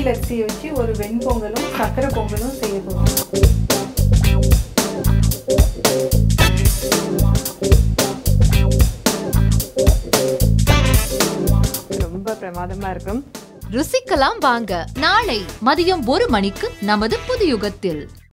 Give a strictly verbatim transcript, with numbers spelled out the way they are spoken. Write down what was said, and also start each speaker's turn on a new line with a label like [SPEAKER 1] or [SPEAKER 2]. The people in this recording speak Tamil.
[SPEAKER 1] மூங்கில் அரிசியை வச்சு ஒரு வெண்பொங்கலும் சக்கரை பொங்கலும் செய்ய போகிறோம்.
[SPEAKER 2] ரொம்ப பிரமாதமா இருக்கும்.
[SPEAKER 3] ருசிக்கலாம் வாங்க. நாளை மதியம் ஒரு மணிக்கு நமது புது யுகத்தில்.